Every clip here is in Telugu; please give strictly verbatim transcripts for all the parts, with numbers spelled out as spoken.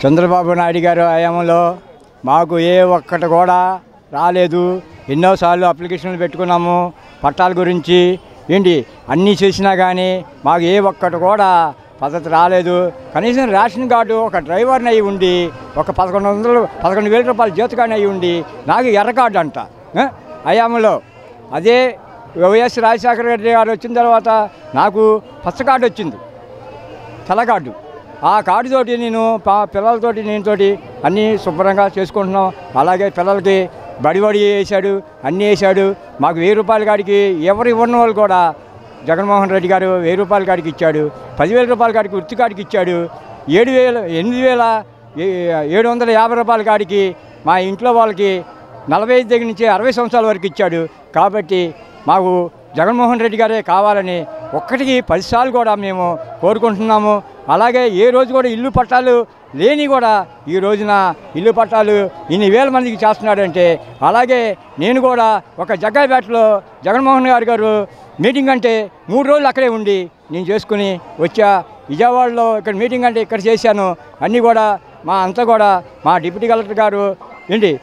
చంద్రబాబు నాయుడు గారు హయాంలో మాకు ఏ ఒక్కటి కూడా రాలేదు. ఎన్నోసార్లు అప్లికేషన్లు పెట్టుకున్నాము పట్టాల గురించి, ఏంటి అన్నీ చేసినా కానీ మాకు ఏ ఒక్కటి కూడా పద్ధతి రాలేదు. కనీసం రేషన్ కార్డు ఒక డ్రైవర్ని అయి ఉండి ఒక పదకొండు వందలు పదకొండు వేల రూపాయల జీతకాన్ని అయి ఉండి నాకు ఎర్ర కార్డు అంట హయాంలో. అదే వైఎస్ రాజశేఖర రెడ్డి గారు వచ్చిన తర్వాత నాకు పచ్చ కార్డు వచ్చింది, తెల్ల కార్డు. ఆ కార్డుతోటి నేను పిల్లలతోటి నేనుతోటి అన్నీ శుభ్రంగా చేసుకుంటున్నాం. అలాగే పిల్లలకి బడిబడి వేసాడు, అన్నీ వేసాడు. మాకు వెయ్యి రూపాయల కాడికి ఎవరు ఇవ్వని వాళ్ళు కూడా జగన్మోహన్ రెడ్డి గారు వెయ్యి రూపాయల కాడికి ఇచ్చాడు, పదివేల రూపాయల కాడికి వృత్తి కాడికి ఇచ్చాడు, ఏడు వేల ఎనిమిది వేల ఏడు వందల యాభై రూపాయల కాడికి మా ఇంట్లో వాళ్ళకి నలభై ఐదు దగ్గర నుంచి అరవై సంవత్సరాల వరకు ఇచ్చాడు. కాబట్టి మాకు జగన్మోహన్ రెడ్డి గారే కావాలని ఒక్కటికి పదిసార్లు కూడా మేము కోరుకుంటున్నాము. అలాగే ఏ రోజు కూడా ఇల్లు పట్టాలు లేని కూడా ఈ రోజున ఇల్లు పట్టాలు ఇన్ని వేల మందికి చేస్తున్నాడంటే, అలాగే నేను కూడా ఒక జగ్గాయిపేటలో జగన్మోహన్ గారు గారు మీటింగ్ అంటే మూడు రోజులు అక్కడే ఉండి నేను చేసుకుని వచ్చా. విజయవాడలో ఇక్కడ మీటింగ్ అంటే ఇక్కడ చేశాను. అన్నీ కూడా మా అంతా కూడా మా డిప్యూటీ కలెక్టర్ గారు ఏంటి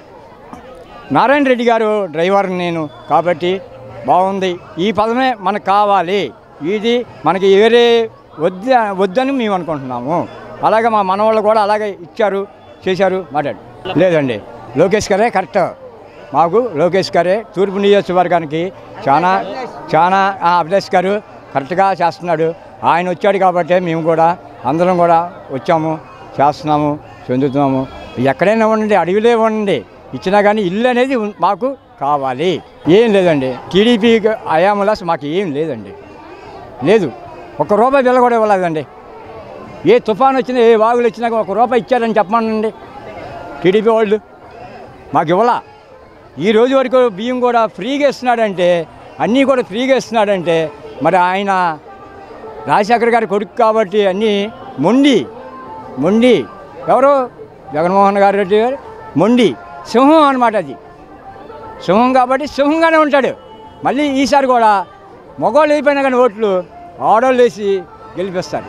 నారాయణ రెడ్డి గారు డ్రైవర్ నేను. కాబట్టి బాగుంది, ఈ పదమే మనకు కావాలి, ఇది మనకి వేరే వద్ద వద్దని మేము అనుకుంటున్నాము. అలాగే మా మనవాళ్ళు కూడా అలాగే ఇచ్చారు, చేశారు. మాట్లాడు లేదండి, లోకేష్ గారే కరెక్ట్. మాకు లోకేష్ గారే తూర్పు నియోజకవర్గానికి చాలా చాలా అభిలాష్ గారు కరెక్ట్గా చేస్తున్నాడు. ఆయన వచ్చాడు కాబట్టి మేము కూడా అందరం కూడా వచ్చాము, చేస్తున్నాము, చెందుతున్నాము. ఎక్కడైనా ఉండండి, అడవిలో ఉండండి, ఇచ్చినా కానీ ఇల్లు అనేది మాకు కావాలి. ఏం లేదండి, టీడీపీ హయాంలో మాకు ఏం లేదండి, లేదు. ఒక రూపాయి బిల్ల కూడా ఇవ్వలేదండి. ఏ తుఫాను వచ్చినా ఏ వాగులు వచ్చినా ఒక రూపాయి ఇచ్చారని చెప్పమనండి టీడీపీ వాళ్ళు, మాకు ఇవ్వలా. ఈ రోజు వరకు బియ్యం కూడా ఫ్రీగా ఇస్తున్నాడంటే, అన్నీ కూడా ఫ్రీగా ఇస్తున్నాడంటే మరి ఆయన రాజశేఖర్ గారి కొడుకు కాబట్టి అన్నీ మొండి మొండి ఎవరు జగన్మోహన్ గారు రెడ్డి గారు మొండి సింహం అన్నమాట. అది సింహం కాబట్టి సింహంగానే ఉంటాడు. మళ్ళీ ఈసారి కూడా మగవాళ్ళు అయిపోయినా కానీ ఓట్లు ఆడవాళ్ళు వేసి గెలిపిస్తారు.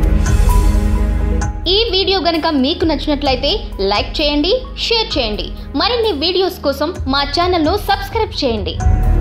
ఈ వీడియో గనుక మీకు నచ్చినట్లయితే లైక్ చేయండి, షేర్ చేయండి. మరిన్ని వీడియోస్ కోసం మా ఛానల్ను సబ్స్క్రైబ్ చేయండి.